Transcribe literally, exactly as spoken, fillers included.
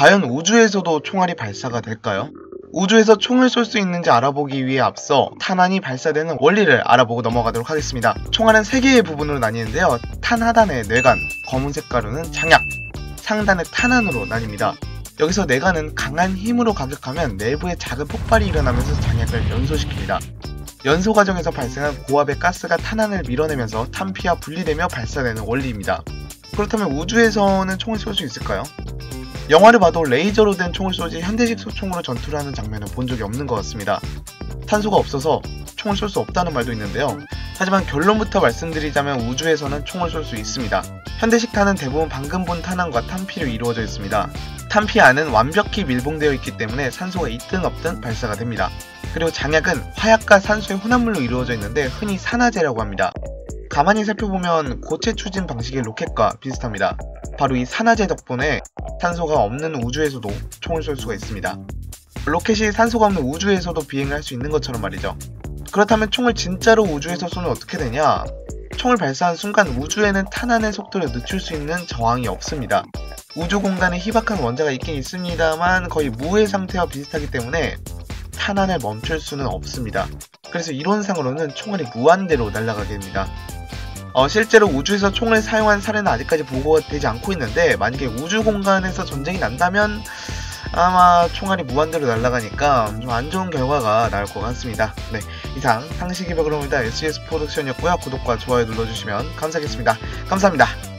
과연 우주에서도 총알이 발사가 될까요? 우주에서 총을 쏠 수 있는지 알아보기 위해 앞서 탄환이 발사되는 원리를 알아보고 넘어가도록 하겠습니다. 총알은 세 개의 부분으로 나뉘는데요. 탄 하단의 뇌관, 검은색 가루는 장약, 상단의 탄환으로 나뉩니다. 여기서 뇌관은 강한 힘으로 가격하면 내부에 작은 폭발이 일어나면서 장약을 연소시킵니다. 연소 과정에서 발생한 고압의 가스가 탄환을 밀어내면서 탄피와 분리되며 발사되는 원리입니다. 그렇다면 우주에서는 총을 쏠 수 있을까요? 영화를 봐도 레이저로 된 총을 쏘지 현대식 소총으로 전투를 하는 장면은 본 적이 없는 것 같습니다. 탄소가 없어서 총을 쏠 수 없다는 말도 있는데요. 하지만 결론부터 말씀드리자면 우주에서는 총을 쏠 수 있습니다. 현대식 탄은 대부분 방금 본 탄환과 탄피로 이루어져 있습니다. 탄피 안은 완벽히 밀봉되어 있기 때문에 산소가 있든 없든 발사가 됩니다. 그리고 장약은 화약과 산소의 혼합물로 이루어져 있는데 흔히 산화제라고 합니다. 가만히 살펴보면 고체 추진 방식의 로켓과 비슷합니다. 바로 이 산화제 덕분에 산소가 없는 우주에서도 총을 쏠 수가 있습니다. 로켓이 산소가 없는 우주에서도 비행을 할 수 있는 것처럼 말이죠. 그렇다면 총을 진짜로 우주에서 쏘면 어떻게 되냐? 총을 발사한 순간 우주에는 탄환의 속도를 늦출 수 있는 저항이 없습니다. 우주 공간에 희박한 원자가 있긴 있습니다만 거의 무해 상태와 비슷하기 때문에 탄환을 멈출 수는 없습니다. 그래서 이론상으로는 총알이 무한대로 날아가게 됩니다. 어, 실제로 우주에서 총을 사용한 사례는 아직까지 보고가 되지 않고 있는데 만약에 우주 공간에서 전쟁이 난다면 아마 총알이 무한대로 날아가니까 좀 안 좋은 결과가 나올 것 같습니다. 네, 이상 상식이 벽으로입니다. 에스지에스 프로덕션이었고요. 구독과 좋아요 눌러주시면 감사하겠습니다. 감사합니다.